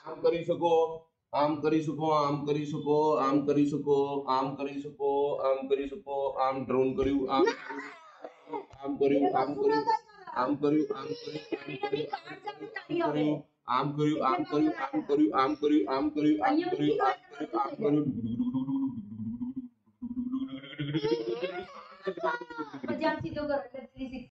આમ કરી શકો, આમ કરી શકો, આમ કરી શકો, આમ કરી શકો, આમ કરી શકો, આમ કરી શકો, આમ ડ્રોન કર્યું, આમ કર્યું, આમ કર્યું, આમ કર્યું, આમ કર્યું, આમ કર્યું, આમ કર્યું, આમ કર્યું, આમ કર્યું, આમ કર્યું, આમ કર્યું, આમ કર્યું, આમ કર્યું, આમ કર્યું. પછી આમ સીધો કરો એટલે 360